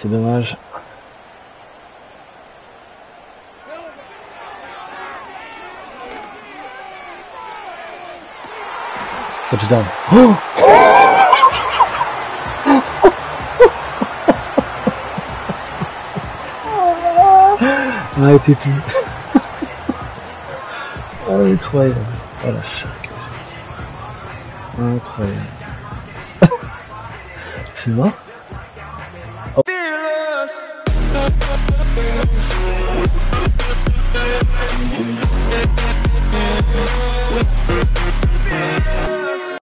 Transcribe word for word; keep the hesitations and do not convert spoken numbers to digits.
c'est dommage. Touchdown. Oh arrêtez tout. Oh, incroyable. Oh la chaque. Incroyable. C'est moi.